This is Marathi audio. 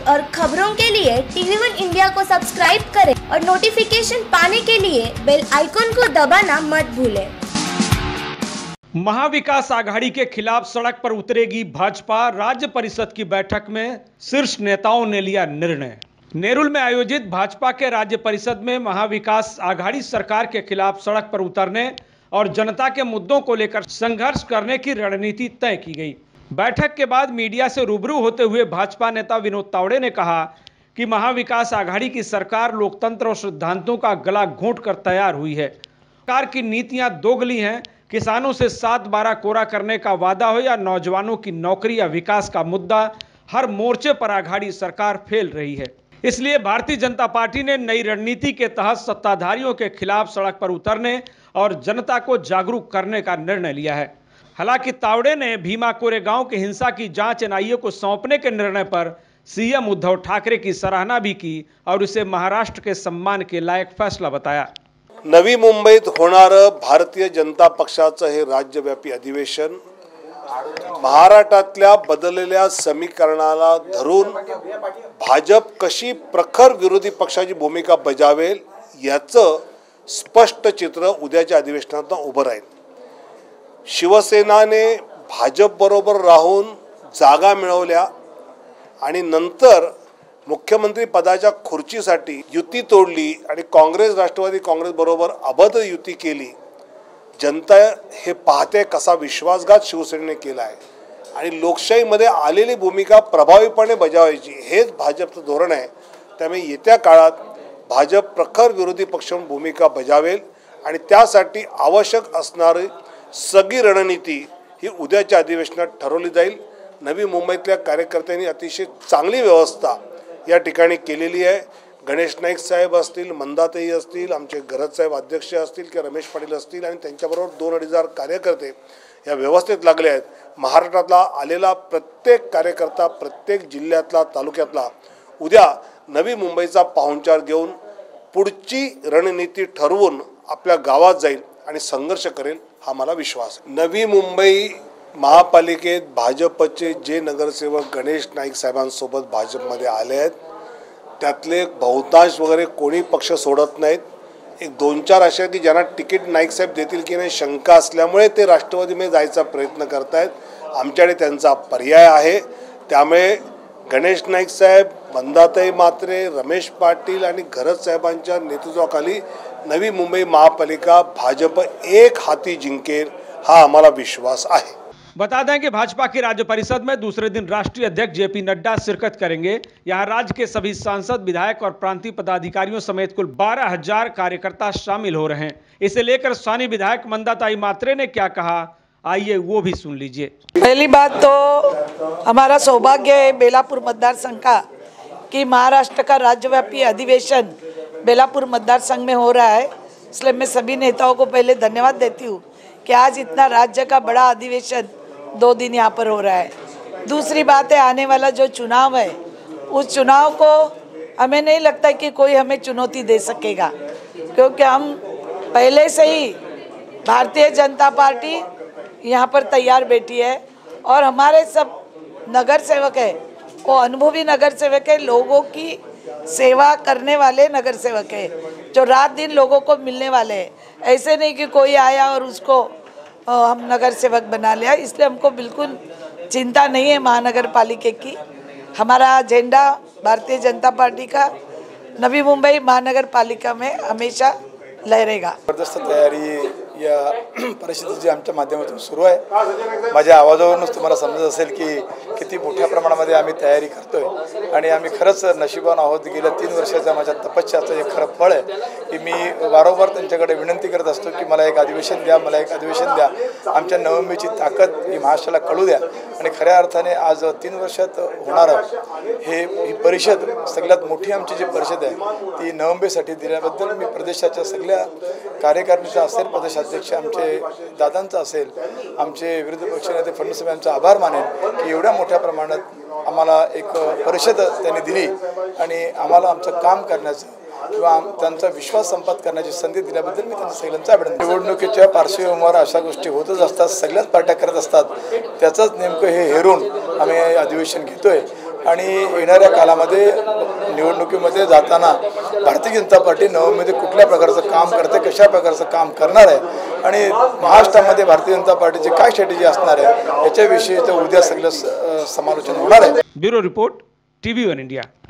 और खबरों के लिए TV1 इंडिया को सब्सक्राइब करें और नोटिफिकेशन पाने के लिए बेल आइकॉन को दबाना मत भूलें। महाविकास आघाड़ी के खिलाफ सड़क पर उतरेगी भाजपा। राज्य परिषद की बैठक में शीर्ष नेताओं ने लिया निर्णय। नेरुल में आयोजित भाजपा के राज्य परिषद में महाविकास आघाड़ी सरकार के खिलाफ सड़क पर उतरने और जनता के मुद्दों को लेकर संघर्ष करने की रणनीति तय की गई। बैठक के बाद मीडिया से रूबरू होते हुए भाजपा नेता विनोद तावड़े ने कहा कि महाविकास आघाड़ी की सरकार लोकतंत्र और सिद्धांतों का गला घोंटकर तैयार हुई है। सरकार की नीतियां दोगली हैं। किसानों से 7/12 कोरा करने का वादा हो या नौजवानों की नौकरी या विकास का मुद्दा, हर मोर्चे पर आघाड़ी सरकार फेल रही है। इसलिए भारतीय जनता पार्टी ने नई रणनीति के तहत सत्ताधारियों के खिलाफ सड़क पर उतरने और जनता को जागरूक करने का निर्णय लिया है। हालांकि तावड़े ने भीमा कोरेगांव की हिंसा की जांच NIA को सौंपने के निर्णय पर CM उद्धव ठाकरे की सराहना भी की और इसे महाराष्ट्र के सम्मान के लायक फैसला बताया। नवी मुंबईत होणारं भारतीय जनता पक्षाचं हे राज्यव्यापी अधिवेशन महाराष्ट्रातल्या बदललेल्या समीकरणाला धरून भाजप कशी प्रखर विरोधी पक्षाची भूमिका बजावेल याचं स्पष्ट चित्र उद्याच्या अधिवेशनात उभं राहील। शिवसेनाने भाजप बरोबर राहून जागा मिळवल्या आणि नंतर मुख्यमंत्री पदाच्या खुर्चीसाठी युती तोडली आणि काँग्रेस राष्ट्रवादी काँग्रेस बरोबर अबद्ध युती केली। जनता हे पाहते कसा विश्वासघात शिवसेनेने केला आहे आणि लोकशाहीमध्ये आलेली भूमिका प्रभावीपणे बजावायची हेच भाजपचं धोरण आहे। त्यामुळे येत्या काळात भाजप प्रखर विरोधी पक्ष म्हणून भूमिका बजावेल आणि त्यासाठी आवश्यक असणारी सगळी रणनीती ही उद्याच्या अधिवेशनात ठरवली जाईल। नवी मुंबईतल्या कार्यकर्त्यांनी अतिशय चांगली व्यवस्था या ठिकाणी केलेली आहे। गणेश नाईक साहेब असतील, मंदाताई असतील, आमचे गरज साहेब अध्यक्ष असतील किंवा रमेश पाटील असतील आणि त्यांच्याबरोबर 2-2.5 कार्यकर्ते या व्यवस्थेत लागले आहेत। महाराष्ट्रातला आलेला प्रत्येक कार्यकर्ता प्रत्येक जिल्ह्यातला तालुक्यातला उद्या नवी मुंबईचा पाहुणचार घेऊन पुढची रणनीती ठरवून आपल्या गावात जाईल आणि संघर्ष करेल हा मला विश्वास आहे। नवी मुंबई महापालिकेत भाजपचे जे नगरसेवक गणेश नाईक साहेबांसोबत भाजपमध्ये आले आहेत त्यातले बहुतांश वगैरे कोणी पक्ष सोडत नाहीत। एक 2-4 अशा की ज्यांना तिकीट नाईक साहेब देतील की नाही शंका असल्यामुळे ते राष्ट्रवादीमध्ये जायचा प्रयत्न करतायत। आमच्याकडे त्यांचा पर्याय आहे। त्यामुळे गणेश नाईक साहेब, मंदाताई मात्रे, रमेश पाटील आणि गरज साहेबांच्या नेतृत्वाखाली नवी मुंबई महापालिका भाजप एक हाती जिंकेल हा हमारा विश्वास है। बता दें कि भाजपा की राज्य परिषद में दूसरे दिन राष्ट्रीय अध्यक्ष JP नड्डा शिरकत करेंगे। यहां राज्य के सभी सांसद, विधायक और प्रांतीय पदाधिकारियों समेत कुल 12,000 कार्यकर्ता शामिल हो रहे हैं। इसे लेकर स्थानीय विधायक मंदाताई मात्रे ने क्या कहा, आइए वो भी सुन लीजिए। पहली बात तो हमारा सौभाग्य है बेलापुर मतदार संघ का कि महाराष्ट्र का राज्यव्यापी अधिवेशन बेलापुर मतदार संघ में हो रहा है। इसलिए मैं सभी नेताओं को पहले धन्यवाद देती हूँ कि आज इतना राज्य का बड़ा अधिवेशन 2 दिन यहाँ पर हो रहा है। दूसरी बात है आने वाला जो चुनाव है उस चुनाव को हमें नहीं लगता कि कोई हमें चुनौती दे सकेगा, क्योंकि हम पहले से ही भारतीय जनता पार्टी यहाँ पर तैयार बैठी है और हमारे सब नगर सेवक है वो अनुभवी नगर सेवक है, लोगों की सेवा करने वाले नगर सेवक है जो रात दिन लोगों को मिलने वाले हैं। ऐसे नहीं कि कोई आया और उसको हम नगर सेवक बना लिया। इसलिए हमको बिल्कुल चिंता नहीं है महानगर पालिका की। हमारा झंडा भारतीय जनता पार्टी का नवी मुंबई महानगर पालिका में हमेशा लहरेगा। जबरदस्त तयारी या परिस्थितीची आमच्या माध्यमातून सुरू आहे। माझ्या आवाजावरूनच तुम्हाला समजत असेल की किती मोठ्या प्रमाणामध्ये आम्ही तयारी करतोय आणि आम्ही खरंच नशिबान आहोत। गेल्या 3 वर्षाच्या माझ्या तपश्चर्याचं एक खरं फळ आहे की मी वारंवार त्यांच्याकडे विनंती करत असतो की मला एक अधिवेशन द्या, मला एक अधिवेशन द्या। आमच्या नवमुंबईची ताकद ही महाराष्ट्राला कळू द्या आणि खऱ्या अर्थाने आज 3 वर्षात होणारं ही परिषद सगळ्यात मोठी आमची जी परिषद आहे ती नवमुंबईसाठी दिल्याबद्दल मी प्रदेशाच्या सगळ्या कार्यकारिणीचा असेल, प्रदेशाध्यक्ष आमचे दादांचा असेल, आमचे विरोधी पक्षनेते फडणवीस यांचे आभार मानेन की एवढ्या मोठ्या प्रमाणात आम्हाला एक परिषद त्यांनी दिली आणि आम्हाला आमचं काम करण्याचं किंवा त्यांचा विश्वास संपादित करण्याची संधी दिल्याबद्दल मी त्यांना सगळ्यांचं अभिनंदन। निवडणुकीच्या पार्श्वभूमीवर अशा गोष्टी होतच असतात, सगळ्याच पार्ट्या करत असतात। त्याचंच नेमकं हे हेरून आम्ही अधिवेशन घेतोय आणि येणाऱ्या कालामध्ये निवडणुकीमध्ये जाताना भारतीय जनता पार्टी नवमध्ये कुठल्या प्रकारचं काम करते, कशा प्रकारचं काम करणार आहे आणि महाराष्ट्रामध्ये भारतीय जनता पार्टीची काय स्ट्रॅटेजी असणार आहे याच्याविषयी तर उद्या सगळं समालोचन होणार आहे. Bureau report, TV1 India.